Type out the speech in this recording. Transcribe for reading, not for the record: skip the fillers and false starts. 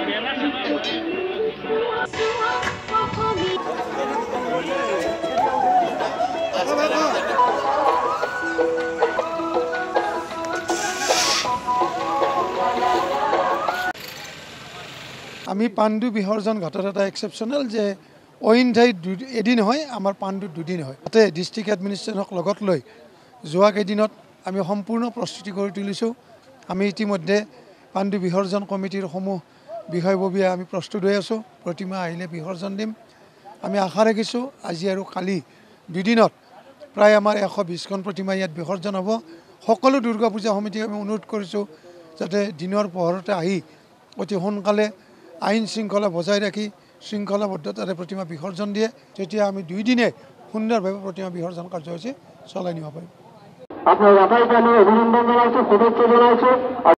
আমি পাণ্ডু বিসৰ্জন ঘাটত এটা এক্সেপশ্যনেল যে অইন ঠাইত এদিন হয়, আমাৰ পাণ্ডুত দুদিন হয়। তাতে ডিষ্ট্ৰিক্ট এডমিনিষ্ট্ৰেশ্যনক লগত লৈ যোৱা কেইদিনত আমি সম্পূৰ্ণ প্ৰস্তুতি কৰি তুলিছোঁ। আমি ইতিমধ্যে পাণ্ডু বিসৰ্জন কমিটিৰ সমূহ বিষয়ববীয়া আমি প্ৰস্তুত হৈ আছোঁ। প্ৰতিমা আহিলে বিসৰ্জন দিম। আমি আশা ৰাখিছোঁ আজি আৰু কালি দুদিনত প্ৰায় আমাৰ 120খন প্ৰতিমা ইয়াত বিসৰ্জন হ'ব। সকলো দুৰ্গা পূজা সমিতিক আমি অনুৰোধ কৰিছোঁ যাতে দিনৰ পোহৰতে আহি অতি সোনকালে আইন শৃংখলা বজাই ৰাখি শৃংখলাবদ্ধতাৰে প্ৰতিমা বিসৰ্জন দিয়ে। তেতিয়া আমি 2 দিনে সুন্দৰভাৱে প্ৰতিমা বিসৰ্জন কাৰ্যসূচী চলাই নিব পাৰিম। আপনার আটাইকে আমি অভিনন্দন জানাইছোঁ, শুভেচ্ছা জানাইছোঁ।